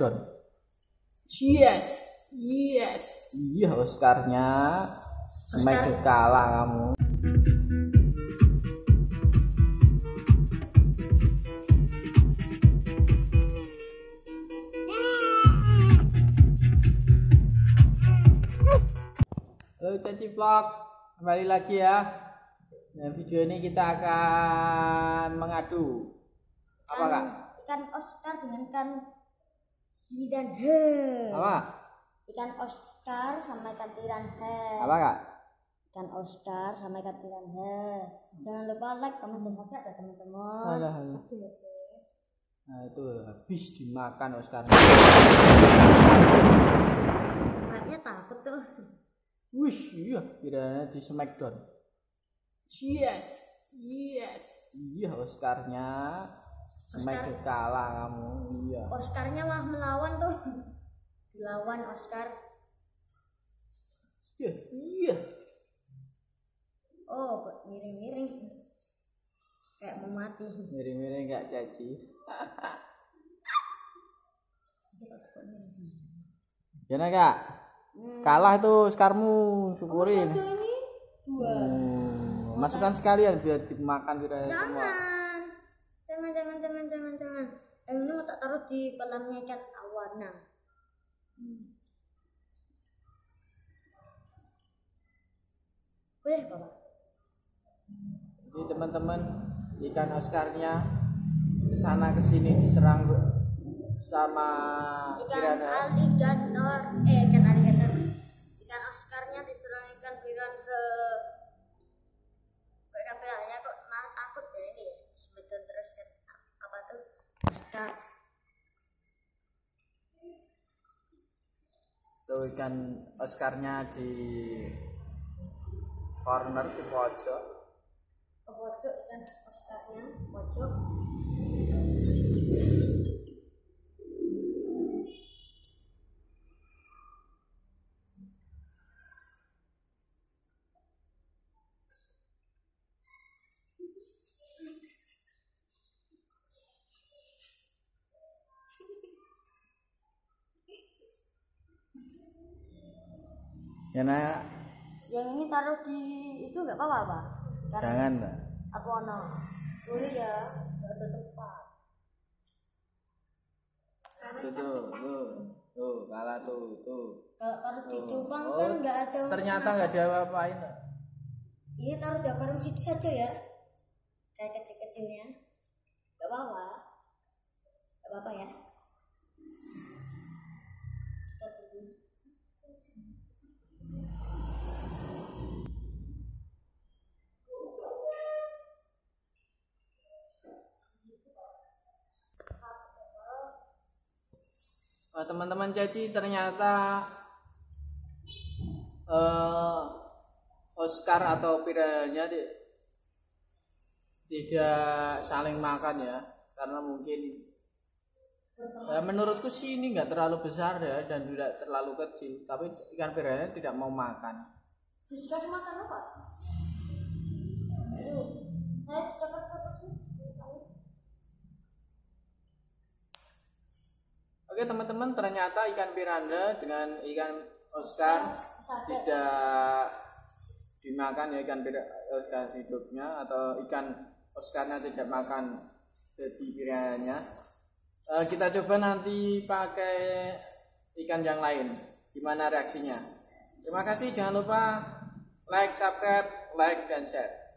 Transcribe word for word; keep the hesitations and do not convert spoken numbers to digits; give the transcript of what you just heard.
Smackdown. Yes, yes, iya Oscarnya. Smackdown kalah kamu. Halo Caci Vlog, kembali lagi ya. Nah, video ini kita akan mengadu apa kak? Ikan Oscar dengan ikan piranha. Apa? Ikan Oscar sama ikan piranha. Apa kak? Ikan Oscar sama ikan piranha. Jangan lupa like, comment, dan subscribe ya teman-teman. Alah, alah. Nah itu habis dimakan Oscar. Kayaknya takut tuh. Wish, iya piranha di Smackdown. Yes, yes, iya Oscarnya. Smackdown kalah kamu, iya. Oscarnya mah melawan tuh. Dilawan Oscar. Iya, iya. Oh, miring-miring. Kayak mau mati. Miring-miring gak Caci. Gimana kak? Hmm. Kalah itu Oscarmu, syukurin. Oh, satu ini dua. Hmm. Masukkan sekalian biar dimakan piranha semua. Jangan. Jangan, jangan, jangan, jangan, jangan. Yang ini mau tak taruh di kolamnya ikan awana. Hmm. Boleh, Bapak? Jadi teman-teman, ikan Oscarnya kesana kesini diserang sama Ikan piranha. aligator, eh ikan aligator. Ikan Oscarnya diserang ikan piranha. Kok ikan piranhanya kok malah takut ya ini ya? Sebetulnya terus kan apa tuh? Oscar. Tuh ikan Oscarnya di corner di pojok. Ke pojok ikan Oscarnya, pojok. Ya nah, Yang ini taruh di itu nggak apa-apa, Pak? Karena jangan Mbak. apa ono? Boleh ya, nggak ada tempat. Tuh, tuh, tuh, tuh, kalah tuh, tuh. Kalau taruh di Tuh. cupang Oh, kan nggak ada. ternyata untuk nggak nafas. diapa-apain. Ini taruh di akuarium situ saja ya, kayak kecil-kecilnya. Nggak apa-apa, nggak apa-apa ya. Oh, teman-teman Caci ternyata eh, Oscar atau piranhanya di- tidak saling makan ya, karena mungkin ya, menurutku sih ini nggak terlalu besar ya dan tidak terlalu kecil, tapi ikan piranha tidak mau makan. Dikasih makan apa? Aduh, saya dapat apa sih? Oke teman-teman, ternyata ikan piranha dengan ikan Oscar tidak dimakan ya, ikan piranha Oscar hidupnya atau ikan Oscarnya tidak makan baby piranhanya. Uh, kita coba nanti pakai ikan yang lain, gimana reaksinya. Terima kasih, jangan lupa like, subscribe, like, dan share.